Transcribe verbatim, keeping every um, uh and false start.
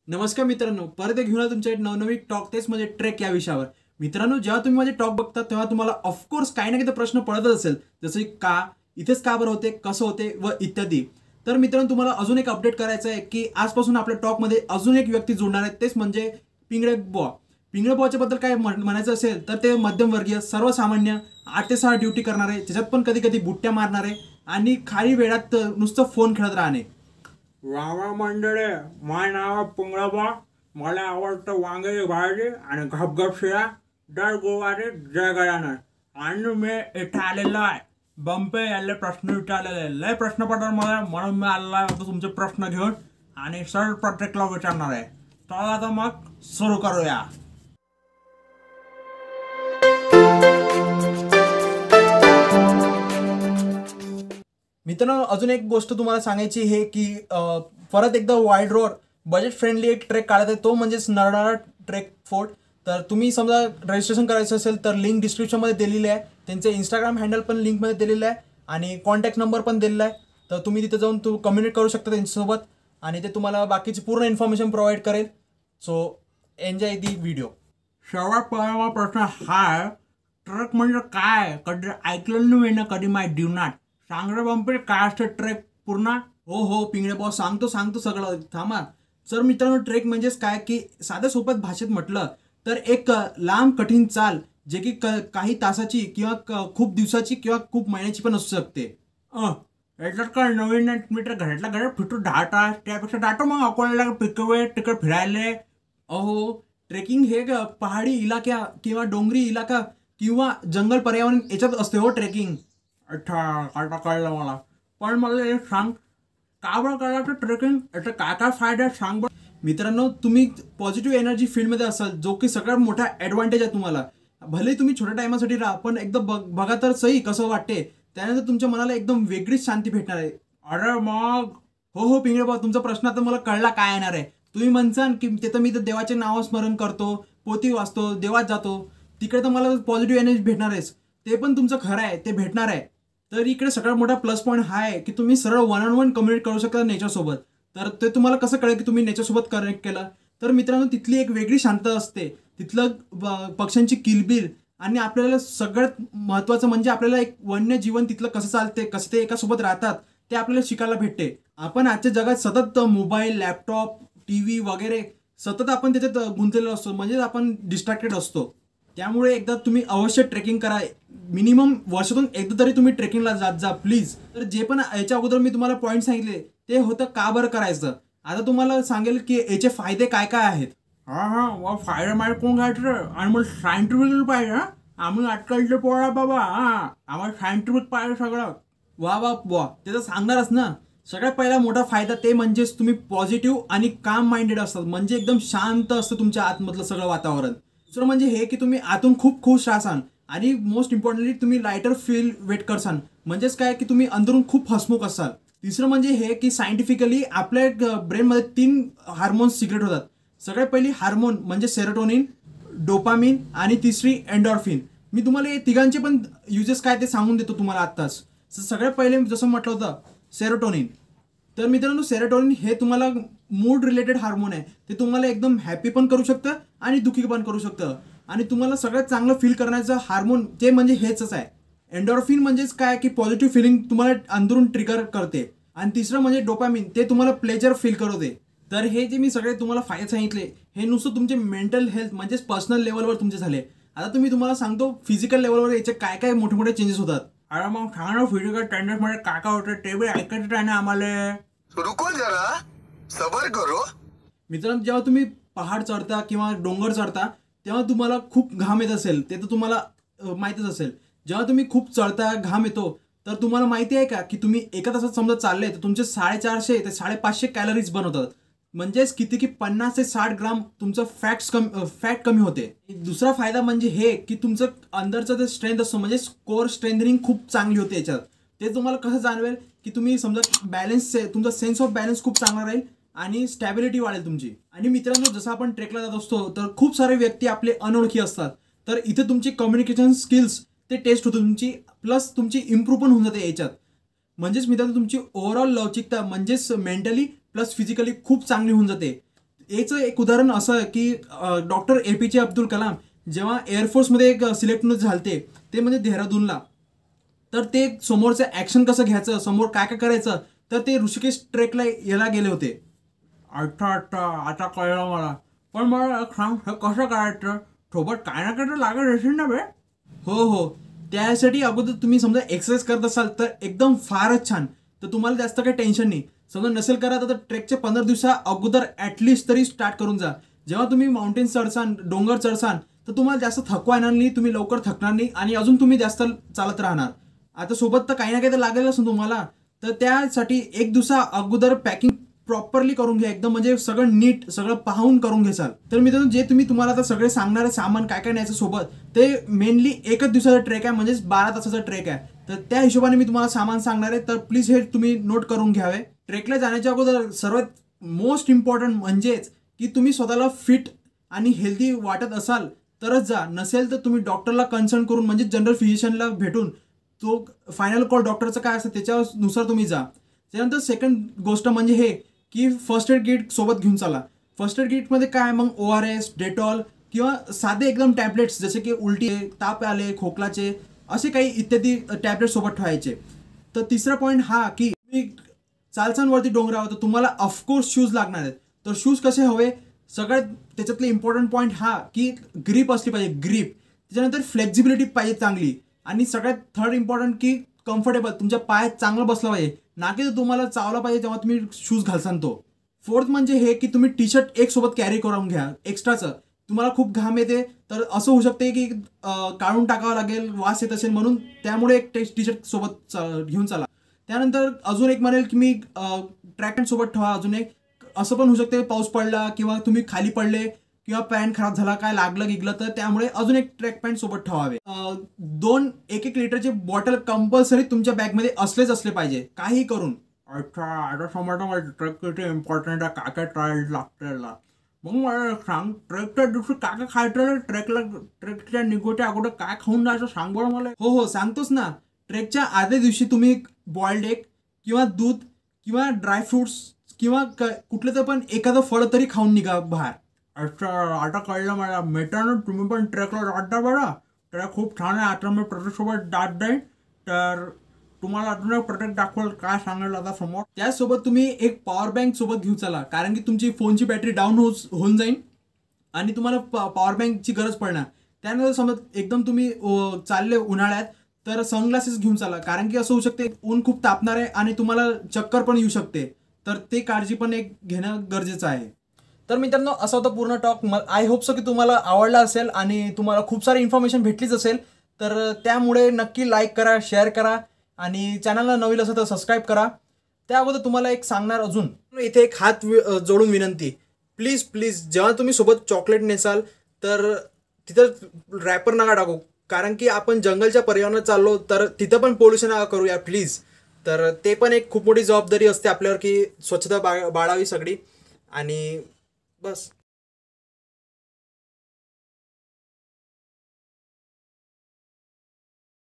नमस्कार मित्रांनो, परत एक घेऊन आलो तुमच्या नवनवीन टॉक तेच म्हणजे ट्रेक या विषयावर. मित्रांनो, जेव्हा तुम्ही माझे टॉक बघता तेव्हा तुम्हाला ऑफकोर्स काही ना काही प्रश्न पडतच असेल, जसं की का इथेच का बरं होते, कसं होते व इत्यादी. तर मित्रांनो, तुम्हाला अजून एक अपडेट करायचं आहे की आजपासून आपल्या टॉकमध्ये अजून एक व्यक्ती जोडणार आहे, तेच म्हणजे पिंगळे बुवा. पिंगळे बुवाच्या बद्दल काय म्हण- म्हणायचं असेल तर ते मध्यमवर्गीय सर्वसामान्य आठ ते सहा ड्युटी करणारे, त्याच्यात पण कधी कधी बुट्ट्या मारणारे आणि खाली वेळात नुसतं फोन खेळत राहणे. वावा मंडळे, माझं नाव पुंगळबा. मला आवडतं वांगे भाजी आणि गपगप शिळा, दर गुरुवारी जय गजानन. आणि मी इथं आलेलो आहे बंपे याले प्रश्न विचारलेले, लय प्रश्न पडतात मला, म्हणून मी आलेला आहे आता तुमचे प्रश्न घेऊन आणि सर प्रत्येकला विचारणार आहे. तर आता मग सुरू करूया. मित्रांनो, अजून एक गोष्ट तुम्हाला सांगायची आहे की अ, परत एकदा वाईड रोड बजेट फ्रेंडली एक ट्रेक काढत आहे, तो म्हणजेच नरनाळा ट्रेक फोर्ट. तर तुम्ही समजा रजिस्ट्रेशन करायचं असेल तर लिंक डिस्क्रिप्शनमध्ये दिलेली आहे. त्यांचे इंस्टाग्राम हँडल पण लिंकमध्ये दिलेलं आहे आणि कॉन्टॅक्ट नंबर पण दिलेला आहे. तर तुम्ही तिथे जाऊन तू कम्युनिकेट करू शकता त्यांच्यासोबत आणि ते तुम्हाला बाकीची पूर्ण इन्फॉर्मेशन प्रोव्हाइड करेल. So enjoy the video. सर्वात पहिला प्रश्न हा आहे, ट्रक म्हणजे काय? कधी ऐकलेलं नाही ना कधी माझ्या जीवनात. सांग रे बंपे, काय असतं ट्रेक पूर्ण? हो हो पिंगळे बॉस, सांगतो सांगतो सगळं, थांबा. तर मित्रांनो, ट्रेक म्हणजेच काय की साध्या सोप्यात भाषेत म्हटलं तर एक अ, लांब कठीण चाल, जे की क- काही तासाची किंवा क- खूप दिवसाची किंवा खूप महिन्याची पण असू शकते. अ याच्यात काय नवीन आहे? मी तर घरातल्या घरात फिरतो दहा तास, त्यापेक्षा जातो मग अकोल्याला पिकवे तिकडे फिरायले. अहो, ट्रेकिंग हे ग- पहाडी इलाक्या किंवा डोंगरी इलाका किंवा जंगल पर्यावरण याच्यात असते हो ट्रेकिंग. अच्छा, आता कळलं मला. पण मला एक सांग, का बरं करायचं ट्रेकिंग? याचा काय काय फायदा आहे सांग बरं. मित्रांनो, तुम्ही पॉझिटिव्ह एनर्जी फील्डमध्ये असाल, जो की सगळ्यात मोठा ॲडव्हान्टेज आहे तुम्हाला. भले तुम्ही छोट्या टायमासाठी राहा, पण एकदा बघ बघा तर सही कसं वाटते. त्यानंतर तुमच्या मनाला एकदम वेगळीच शांती भेटणार आहे. अरे मग हो हो पिंगळे भाऊ, तुमचा प्रश्न आता मला कळला काय येणार आहे. तुम्ही म्हणसान की तिथं मी तर देवाचे नाव स्मरण करतो, पोथी वाचतो, देवात जातो, तिकडे तर मला पॉझिटिव्ह एनर्जी भेटणार आहेच. ते पण तुमचं खरं आहे, ते भेटणार आहे. तर इकडे सगळ्यात मोठा प्लस पॉईंट हा आहे की तुम्ही सरळ वन ऑन वन कम्युनिकेट करू शकता नेचरसोबत. तर ते तुम्हाला कसं कळेल की तुम्ही नेचरसोबत कनेक्ट केलं. तर मित्रांनो, तिथली एक वेगळी शांतता असते. तिथलं ब- पक्ष्यांची किलबिल आणि आपल्याला सगळ्यात महत्त्वाचं म्हणजे आपल्याला एक वन्य जीवन तिथलं कसं चालते, कसं ते एकासोबत राहतात, ते आपल्याला शिकायला भेटते. आपण आजच्या जगात सतत मोबाईल, लॅपटॉप, टी व्ही वगैरे सतत आपण त्याच्यात गुंतलेलो असतो, म्हणजे आपण डिस्ट्रॅक्टेड असतो. त्यामुळे एकदा तुम्ही अवश्य ट्रेकिंग करा. मिनिमम वर्षातून एकदा तरी तुम्ही ट्रेकिंगला जात जा प्लीज. तर जे पण याच्या अगोदर मी तुम्हाला पॉईंट सांगितले ते होतं का बरं करायचं. आता तुम्हाला सांगेल की याचे फायदे काय काय आहेत. हा हा, मग फायदा माहिती कोण घ्यायचं रे? आणि मग सायंटिफिक पाहिजे हा. आम्ही आजकालचे पोळा बाबा, हा आम्हाला सायंटिफिक पाहिजे सगळं. वा वा वा, ते तर सांगणारच ना. सगळ्यात पहिला मोठा फायदा ते म्हणजेच तुम्ही पॉझिटिव्ह आणि काम माइंडेड असतात, म्हणजे एकदम शांत असतं तुमच्या आतमधलं सगळं वातावरण. दुसरं म्हणजे हे की तुम्ही आतून खूप खुश राहसान आणि मोस्ट इम्पॉर्टंटली तुम्ही लायटर फील वेट करसान, म्हणजेच काय की तुम्ही अंदरून खूप हसमुख असाल. तिसरं म्हणजे हे की सायंटिफिकली आपल्या ब्रेनमध्ये तीन हार्मोन्स सिक्रेट होतात. सगळ्यात पहिली हार्मोन म्हणजे सेरोटोनिन, डोपामिन आणि तिसरी एन्डॉर्फिन. मी तुम्हाला हे तिघांचे पण युजेस काय ते सांगून देतो तुम्हाला आत्ताच. स- सगळ्यात पहिले जसं म्हटलं होतं सेरोटोनिन. तर मित्रांनो, सेरोटोनिन हे तुम्हाला मूड रिलेटेड हार्मोन आहे. ते तुम्हाला एकदम हॅपी पण करू शकतं आणि दुःखी पण करू शकतं. आणि तुम्हाला सगळ्यात चांगलं फील करण्याचं हार्मोन ते म्हणजे हेच आहे. एन्डॉर्फिन म्हणजेच काय की पॉझिटिव्ह फिलिंग तुम्हाला अंदरून ट्रिगर करते. आणि तिसरं म्हणजे डोपामिन, ते तुम्हाला प्लेजर फील करवते. तर हे जे मी सगळे तुम्हाला फायदे सांगितले, हे नुसतं तुमचे मेंटल हेल्थ म्हणजेच पर्सनल लेवलवर तुमचे झाले. आता तुम्ही तुम्हाला सांगतो फिजिकल लेवलवर याचे काय काय मोठे मोठे चेंजेस होतात. अरे मग सांग ना, फिजिकल टेंडन्स मध्ये काय काय होतं ते बी ऐकायचं आहे ना आम्हाला. रुको जरा, सबर करो. मित्रांनो, जेव्हा तुम्ही पहाड चढता किंवा डोंगर चढता तेव्हा तुम्हाला खूप घाम येत असेल, ते तर तुम्हाला अ, माहीतच असेल. जेव्हा तुम्ही खूप चढता, घाम येतो, तर तुम्हाला माहिती आहे का की तुम्ही एका तासात समजा चालले तर तुमचे साडेचारशे ते साडेपाचशे कॅलरीज बनवतात. म्हणजेच किती की पन्नास ते साठ ग्राम तुमचं फॅट्स कमी फॅट कमी होते. दुसरा फायदा म्हणजे हे की तुमचं अंदरचं जे स्ट्रेंथ असतं म्हणजे कोर स्ट्रेंथनिंग खूप चांगली होते याच्यात. ते तुम्हाला कसं जाणवेल की तुम्ही समजा बॅलन्स, तुमचा सेन्स ऑफ बॅलन्स खूप चांगला राहील आणि स्टॅबिलिटी वाढेल तुमची. आणि मित्रांनो, जसं आपण ट्रेकला जात असतो तर खूप सारे व्यक्ती आपले अनोळखी असतात. तर इथे तुमची कम्युनिकेशन स्किल्स ते टेस्ट होते तुमची, प्लस तुमची इम्प्रूव्ह पण होऊन जाते याच्यात. म्हणजेच मित्रांनो, तुमची ओव्हरऑल लवचिकता म्हणजेच मेंटली प्लस फिजिकली खूप चांगली होऊन जाते. याचं एक उदाहरण असं आहे की डॉक्टर ए पी जे अब्दुल कलाम जेव्हा एअरफोर्समध्ये एक सिलेक्ट झालते ते म्हणजे देहरादूनला, तर ते समोरचं ॲक्शन कसं घ्यायचं, समोर काय काय करायचं, तर ते ऋषिकेश ट्रेकला यायला गेले होते. अच्छा अच्छा आता कळलं मला. पण मला एक सांग, हे कसं करायचं? सोबत काय ना काय तर लागत असेल ना बे? हो हो, त्यासाठी अगोदर तुम्ही समजा एक्सरसाइज करत असाल तर एकदम फारच छान, तर तुम्हाला जास्त काही टेन्शन नाही. समजा नसेल करा तर ट्रेकच्या पंधरा दिवसा अगोदर ॲटलिस्ट तरी स्टार्ट करून जा. जेव्हा तुम्ही माउंटेन चढसान, डोंगर चढसान, तर तुम्हाला जास्त थकवा येणार नाही, तुम्ही लवकर थकणार नाही आणि अजून तुम्ही जास्त चालत राहणार. आता सोबत तर काही ना काही तर लागेलच ना तुम्हाला, तर त्यासाठी एक दिवसा अगोदर पॅकिंग प्रॉपरली करून घ्या, एकदम म्हणजे सगळं नीट सगळं पाहून करून घ्याल. तर मित्रांनो, जे तुम्ही तुम्हाला आता सगळे सांगणारे सामान काय काय न्यायचं सोबत, ते मेनली एकच दिवसाचा ट्रेक आहे, म्हणजेच बारा तासाचा ट्रेक आहे. तर त्या हिशोबाने मी तुम्हाला सामान सांगणार आहे, तर प्लीज हे तुम्ही नोट करून घ्यावे. ट्रेकला जाण्याच्या अगोदर सर्वात मोस्ट इम्पॉर्टंट म्हणजेच की तुम्ही स्वतःला फिट आणि हेल्दी वाटत असाल तरच जा, नसेल तर तुम्ही डॉक्टरला कन्सल्ट करून म्हणजे जनरल फिजिशियनला भेटून तो फायनल कॉल डॉक्टरचं काय असतं त्याच्यानुसार तुम्ही जा. त्यानंतर सेकंड गोष्ट म्हणजे हे की फर्स्ट एड किट सोबत घेऊन चला. फर्स्ट एड किटमध्ये काय मग ओ आर एस, डेटॉल किंवा साधे एकदम टॅबलेट्स जसे की उलटी, ताप आले, खोकलाचे असे काही इत्यादी टॅबलेट सोबत ठेवायचे. तर तिसरा पॉईंट हा की तुम्ही चालचालवरती डोंगरावर तर तुम्हाला ऑफकोर्स शूज लागणार आहेत. तर शूज कसे हवे, सगळ्यात त्याच्यातले इम्पॉर्टंट पॉईंट हा की ग्रीप असली पाहिजे, ग्रीप. त्याच्यानंतर फ्लेक्झिबिलिटी पाहिजे चांगली, आणि सगळ्यात थर्ड इम्पॉर्टंट की कम्फर्टेबल, तुमच्या पायात चांगलं बसला पाहिजे, ना की तुम्हाला चावला पाहिजे जेव्हा तुम्ही शूज घालसान तो. फोर्थ म्हणजे हे की तुम्ही टी शर्ट एक सोबत कॅरी करून घ्या एक्स्ट्राचं. तुम्हाला खूप घाम येते तर असं होऊ शकते की काढून टाकावं लागेल, वास येत असेल, म्हणून त्यामुळे एक टी शर्ट सोबत घेऊन चला. त्यानंतर अजून एक म्हणेल की मी ट्रॅक पॅन्ट सोबत ठेवा. अजून एक असं पण होऊ शकते पाऊस पडला किंवा तुम्ही खाली पडले किंवा पॅन्ट खराब झाला, काय लागलं गिगलं, तर त्यामुळे अजून एक ट्रॅक पॅन्ट सोबत ठेवावे. दोन एक एक लिटरचे बॉटल कंपल्सरी तुमच्या बॅगमध्ये असलेच असले पाहिजे, काही करून. अच्छा आता समजा मला ट्रेक किती इम्पॉर्टंट आहे, काय काय ट्रायल लागतं. मग मला सांग, ट्रेकच्या दिवशी काय काय खायचं, ट्रेकला ट्रेकच्या निघोच्या अगोदर काय खाऊन जायचं सांग बरं मला. हो हो सांगतोच ना. ट्रेकच्या आदल्या दिवशी तुम्ही बॉइल्ड एग किंवा दूध किंवा ड्रायफ्रुट्स किंवा कुठलं तर पण एखादं फळ तरी खाऊन निघा बाहेर. अच्छा आता कळलं मला. मित्रांनो, तुम्ही पण ट्रेकला जात जा बरं. ट्रेक खूप छान आहे. आता मी प्रत्येकसोबत जात जाईन, तर तुम्हाला अजून एक प्रोडक्ट दाखवल काय सांगेल आता समोर. त्यासोबत तुम्ही एक पॉवर बँक सोबत घेऊन चला, कारण की तुमची फोनची बॅटरी डाऊन हो होऊन जाईल आणि तुम्हाला पॉवर बँकची गरज पडणार. त्यानंतर समज एकदम तुम्ही चालले उन्हाळ्यात तर सनग्लासेस घेऊन चला, कारण की असं होऊ शकते ऊन खूप तापणार आहे आणि तुम्हाला चक्कर पण येऊ शकते, तर ते काळजी पण एक घेणं गरजेचं आहे. तर मित्रांनो, असा होता पूर्ण टॉक. आय होप सो की तुम्हाला आवडला असेल आणि तुम्हाला खूप सारी इन्फॉर्मेशन भेटलीच असेल. तर त्यामुळे नक्की लाईक करा, शेअर करा आणि चॅनलला नवीन असेल तर सबस्क्राईब करा. त्या अगोदर तुम्हाला एक सांगणार अजून, इथे एक हात जोडून विनंती, प्लीज प्लीज जेव्हा तुम्ही सोबत चॉकलेट नेसाल तर तिथं रॅपर नका टाकू, कारण की आपण जंगलच्या पर्यावरणात चाललो तर तिथं पण पोल्युशन नका करूया प्लीज. तर ते पण एक खूप मोठी जबाबदारी असते आपल्यावर की स्वच्छता बा बाळावी सगळी. आणि बस.